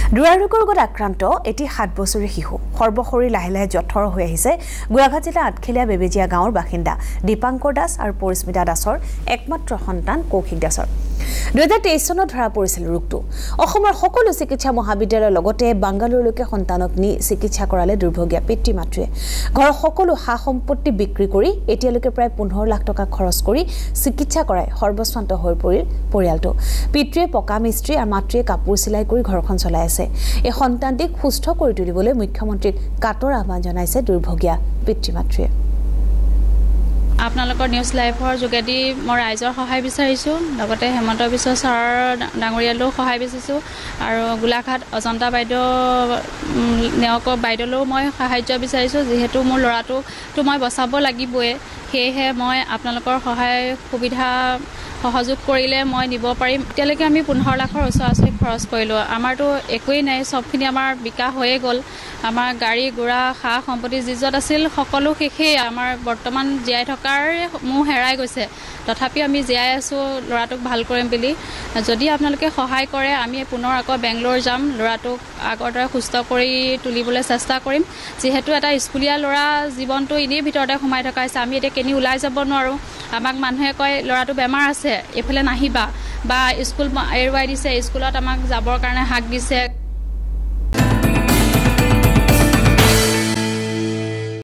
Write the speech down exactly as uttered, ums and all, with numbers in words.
দুৰাৰোগ্য ৰোগত আক্ৰান্ত এটি সাত বছৰীয়া শিশু সৰ্বশৰীৰ লাহে লাহে জঠৰ হৈ আহিছে গোলাঘাট জিলাৰ আঠখেলীয়া বেবেজিয়া গাঁৱৰ বাসিন্দা দীপাংকৰ দাস আৰু পৰিস্মিতা দাসৰ একমাত্ৰ সন্তান কৌশিক দাসৰ দুই হাজাৰ তেইছ চনত ধৰা পৰিছিল ৰোগটো অসমৰ সকলো চিকিৎসা মহাবিদ্যালয়ৰ লগতে বাংগালুৰুলৈকে সন্তানক নি চিকিৎসা কৰালে দুৰ্ভগীয়া পিতৃ মাতৃয়ে ঘৰৰ সকলো সা সম্পত্তি বিক্ৰী কৰি এতিয়ালৈকে প্ৰায় পোন্ধৰ লাখ টকা খৰচ কৰি চিকিৎসা কৰাই সৰ্বস্বান্ত হৈ পৰিল পৰিয়ালটো পিতৃয়ে পকা মিস্ত্ৰী আৰু মাতৃয়ে কাপোৰ চিলাই কৰি ঘৰখন চলাই আছে এই সন্তানটিক সুস্থ কৰি তুলিবলৈ মুখ্যমন্ত্ৰীক কাটৰ আহ্বান জনাইছে দুৰ্ভগীয়া পিতৃ মাতৃয়ে আপোনালোকৰ নিউজ লাইভৰ যোগেদি মই ৰাইজৰ সহায় বিচাৰিছোঁ লগতে হেমন্ত বিশ্ব ছাৰৰ ডাঙৰীয়ালৈও সহায় বিচাৰিছোঁ আৰু গোলাঘাট অজন্তা বাইদেউ নেওক বাইদেউলৈও মই সাহায্য বিচাৰিছোঁ যিহেতু মোৰ ল'ৰাটোতো মই বচাব লাগিবই সেয়েহে মই আপোনালোকৰ সহায় সুবিধা সহযোগ কৰিলে মই নিব পাৰিম এতিয়ালৈকে আমি পোন্ধৰ লাখৰ ওচৰা-ওচৰি খৰচ কৰিলোঁ আমাৰতো একোৱেই নাই সবখিনি আমাৰ বিকাশ হৈয়ে গ'ল আমাৰ গাড়ী গুৰা সা সম্পত্তি যি য'ত আছিল সকলো শেষেই আমাৰ বৰ্তমান জীয়াই থকাৰ মোৰ হেৰাই গৈছে তথাপি আমি জীয়াই আছোঁ ল'ৰাটোক ভাল কৰিম বুলি যদি আপোনালোকে সহায় কৰে আমি পুনৰ আকৌ বেংগলোৰ যাম ল'ৰাটোক আগৰ দৰে সুস্থ কৰি তুলিবলৈ চেষ্টা কৰিম যিহেতু এটা স্কুলীয়া ল'ৰা জীৱনটো এনেই ভিতৰতে সোমাই থকা হৈছে আমি এতিয়া কেনি ওলাই যাব নোৱাৰোঁ আমাক মানুহে কয় ল'ৰাটো বেমাৰ আছে এইফালে নাহিবা বা স্কুল এৰুৱাই দিছে স্কুলত আমাক যাবৰ কাৰণে হাক দিছে